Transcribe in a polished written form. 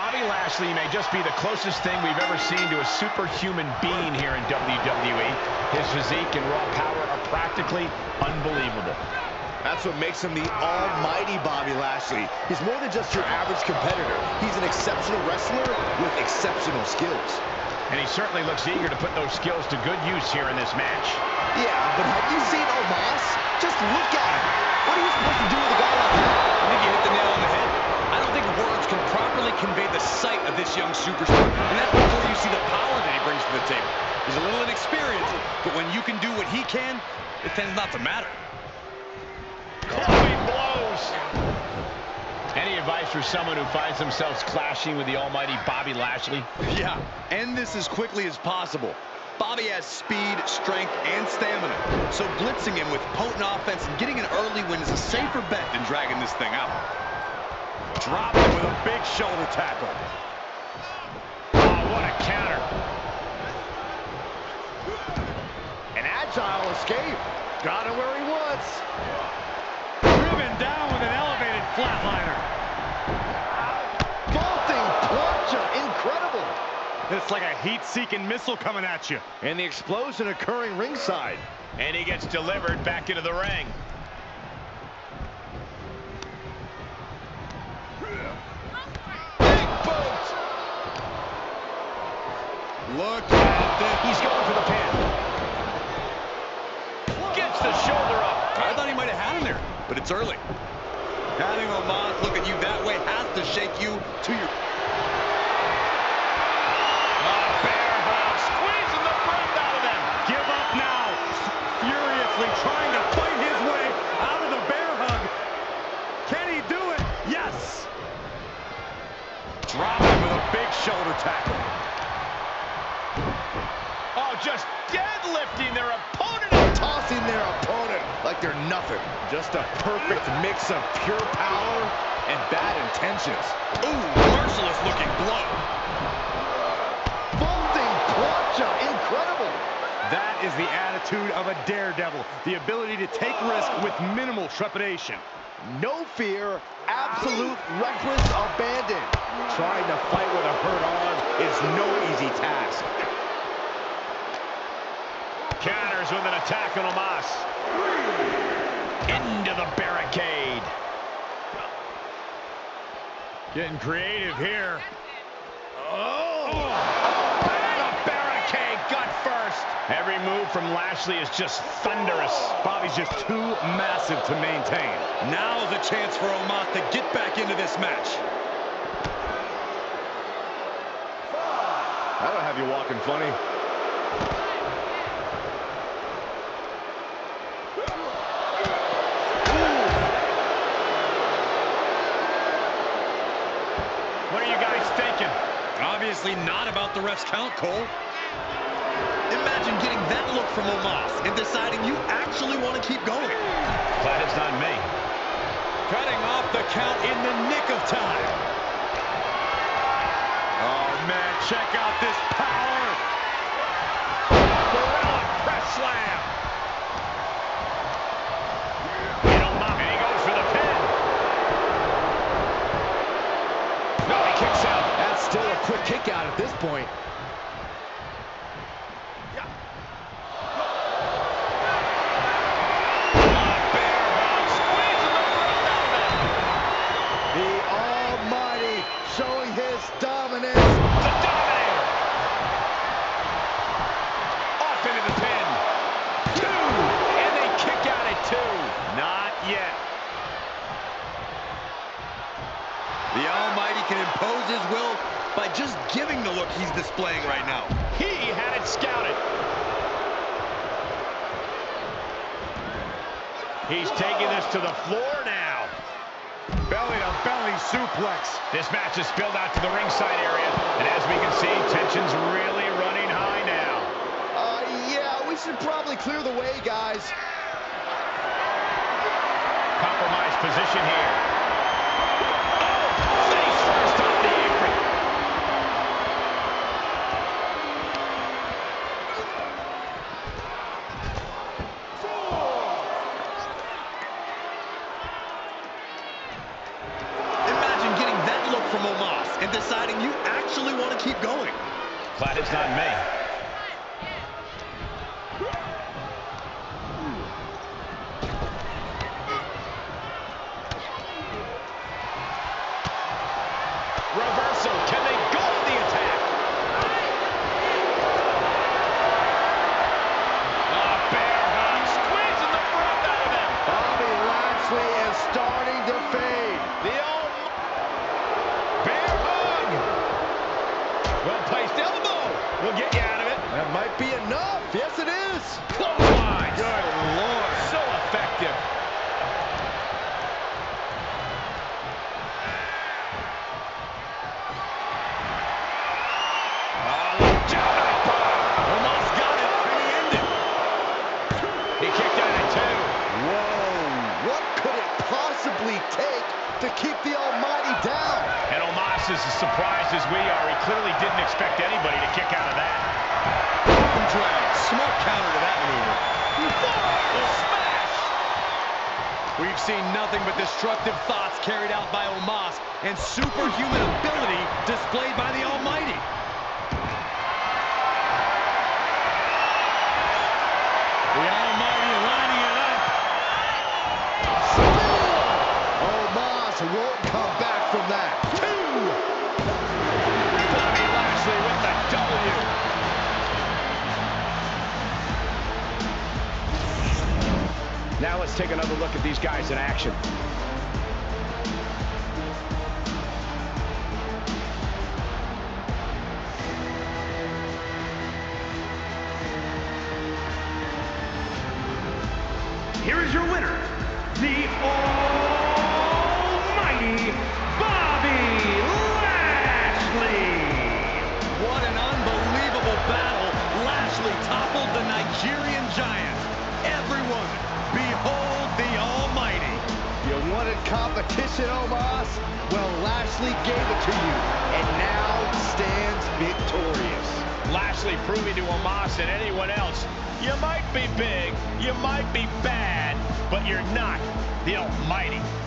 Bobby Lashley may just be the closest thing we've ever seen to a superhuman being here in WWE. His physique and raw power are practically unbelievable. That's what makes him the almighty Bobby Lashley. He's more than just your average competitor. He's an exceptional wrestler with exceptional skills. And he certainly looks eager to put those skills to good use here in this match. Yeah, but have you seen Omos? Just look at him. What are you supposed to do with a guy like that? I think you hit the nail on the head. I don't think words can properly convey the sight of this young superstar. And that's before you see the power that he brings to the table. He's a little inexperienced, but when you can do what he can, it tends not to matter. Clubbing blows. Any advice for someone who finds themselves clashing with the almighty Bobby Lashley? Yeah, end this as quickly as possible. Bobby has speed, strength, and stamina. So blitzing him with potent offense and getting an early win is a safer bet than dragging this thing out. Dropped him with a big shoulder tackle. Oh, what a counter. An agile escape. Got him where he was. Driven down with an elevated flatliner. Vaulting plancha. Incredible. It's like a heat-seeking missile coming at you. And the explosion occurring ringside. And he gets delivered back into the ring. Big boot. Look at this. He's going for the pin. Gets the shoulder up. I thought he might have had him there, but it's early. Having Omos look at you that way has to shake you to your... Bear hug, squeezing the breath out of them. Give up now. Furiously trying to fight his way out of the bear hug. Can he do it? Yes. Dropped him with a big shoulder tackle. Oh, just deadlifting their opponent. Tossing their opponent like they're nothing. Just a perfect mix of pure power and bad intentions. Ooh, merciless looking blow. Vaulting plancha. Incredible. That is the attitude of a daredevil. The ability to take risk with minimal trepidation. No fear, absolute reckless abandon. Trying to fight with a hurt arm is no easy task. Counters with an attack on Omos. Into the barricade. Getting creative here. Oh! The barricade, gut first. Every move from Lashley is just thunderous. Bobby's just too massive to maintain. Now is a chance for Omos to get back into this match. That'll have you walking funny. What are you guys thinking? Obviously not about the ref's count, Cole. Imagine getting that look from Omos and deciding you actually want to keep going. Glad it's not me. Cutting off the count in the nick of time. Oh, man, check out this power. Gorilla press slam. And he goes for the pin. No, he kicks out. That's still a quick kick out at this point. The Almighty showing his dominance. The Dominator. Off into the pin. 2. And they kick out at 2. Not yet. The Almighty can impose his will by just giving the look he's displaying right now. He had it scouted. He's taking this to the floor now. Belly-to-belly suplex. This match is spilled out to the ringside area, and as we can see, tension's really running high now. Yeah, we should probably clear the way, guys. Compromised position here. Oh, face first off the apron. Imagine getting that look from Omos and deciding keep going. Glad it's not me. Reversal. Can they go on the attack? Oh, bear hug. Squeezing the breath out of him. Bobby Lashley is starting to fade. The old bear hug. Well-placed elbow. We'll get you out of it. That might be enough. Yes, it is. Clothesline. Good Lord. So effective. Omos got it. Can he end it? He kicked out at 2. Whoa. What could it possibly take to keep the Almighty down? And Omos is as surprised as we are. He clearly didn't expect anybody to kick out of that. Arm drag. Smart counter to that maneuver. Smash! We've seen nothing but destructive thoughts carried out by Omos and superhuman ability displayed by the Almighty. The Almighty lining it up. Omos won't come back from that. 2. Bobby Lashley with the W. Now let's take another look at these guys in action. Here is your winner, the Almighty Bobby Lashley. What an unbelievable battle. Lashley toppled the Nigerian giant. Everyone, behold the Almighty. You wanted competition, Omos? Well, Lashley gave it to you, and now stands victorious. Lashley proving to Omos and anyone else, you might be big, you might be bad, but you're not the Almighty.